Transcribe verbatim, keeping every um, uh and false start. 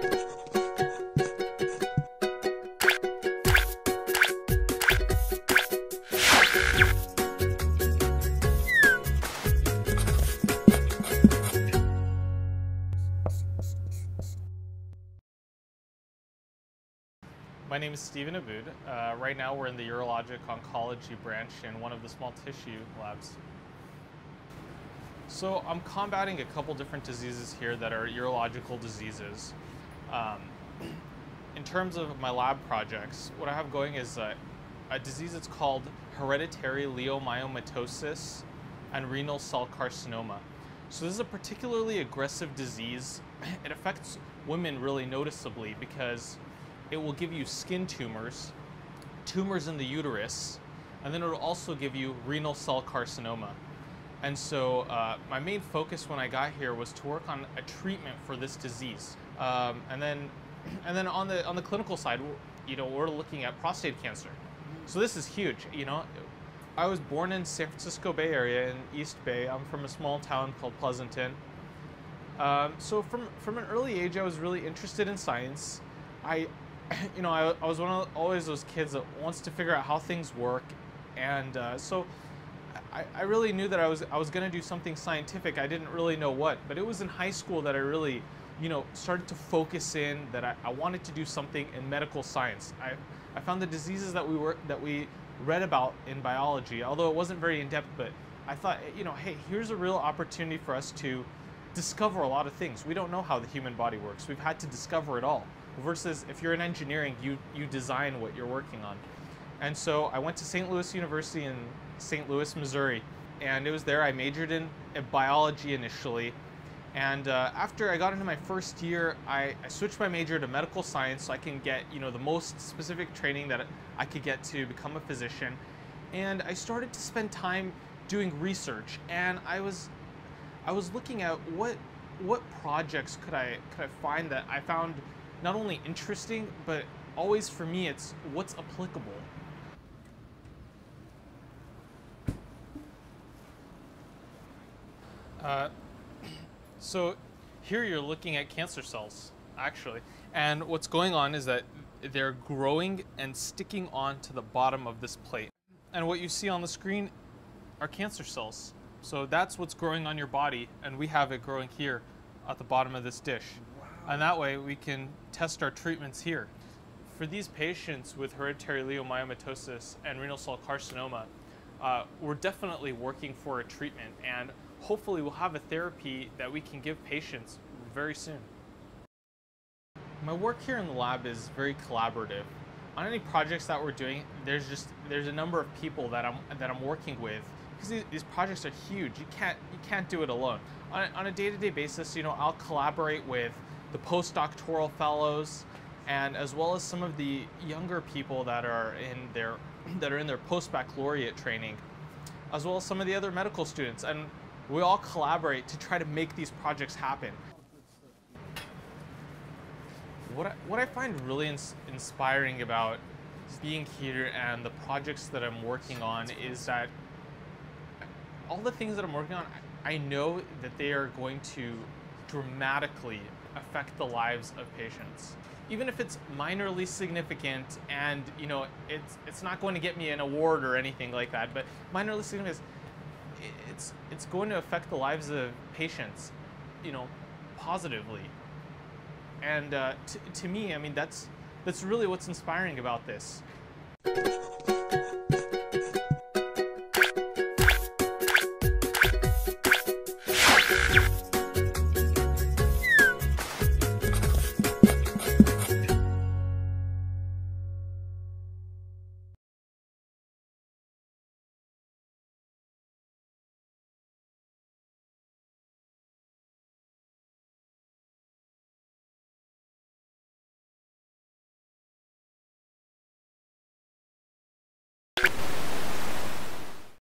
My name is Stephen Abboud. Uh, right now we're in the urologic oncology branch in one of the small tissue labs. So I'm combating a couple different diseases here that are urological diseases. Um, in terms of my lab projects, what I have going is a, a disease that's called hereditary leiomyomatosis and renal cell carcinoma. So this is a particularly aggressive disease. It affects women really noticeably because it will give you skin tumors, tumors in the uterus, and then it will also give you renal cell carcinoma. And so uh, my main focus when I got here was to work on a treatment for this disease. Um, and then, and then on the on the clinical side, you know, we're looking at prostate cancer. So this is huge. You know, I was born in San Francisco Bay Area in East Bay. I'm from a small town called Pleasanton. Um, so from from an early age, I was really interested in science. I You know, I, I was one of always those kids that wants to figure out how things work, and uh, so I, I really knew that I was I was going to do something scientific. I didn't really know what, but it was in high school that I really, you know, started to focus in that I, I wanted to do something in medical science. I I found the diseases that we were that we read about in biology, although it wasn't very in depth, but I thought, you know, hey, here's a real opportunity for us to discover a lot of things. We don't know how the human body works. We've had to discover it all. Versus if you're in engineering, you, you design what you're working on. And so I went to Saint Louis University in Saint Louis, Missouri, and it was there I majored in biology initially. And uh, after I got into my first year, I, I switched my major to medical science so I can get, you know, the most specific training that I could get to become a physician. And I started to spend time doing research, and I was I was looking at what what projects could I could I find that I found not only interesting, but always for me, it's what's applicable. Uh, so here you're looking at cancer cells, actually. And what's going on is that they're growing and sticking onto the bottom of this plate. And what you see on the screen are cancer cells. So that's what's growing on your body, and we have it growing here at the bottom of this dish. And that way we can test our treatments here. For these patients with hereditary leiomyomatosis and renal cell carcinoma, uh, we're definitely working for a treatment, and hopefully we'll have a therapy that we can give patients very soon. My work here in the lab is very collaborative. On any projects that we're doing, there's just there's a number of people that I'm that I'm working with, because these, these projects are huge. You can't you can't do it alone. On a, on a day-to-day basis, you know, I'll collaborate with the postdoctoral fellows, and as well as some of the younger people that are in their that are in their post-baccalaureate training, as well as some of the other medical students, and we all collaborate to try to make these projects happen. What I, what I find really ins inspiring about being here and the projects that I'm working on is that all the things that I'm working on, I know that they are going to dramatically affect the lives of patients. Even if it's minorly significant, and you know, it's it's not going to get me an award or anything like that, but minorly significant, it's it's going to affect the lives of patients, you know, positively. And uh, to me, I mean, that's that's really what's inspiring about this.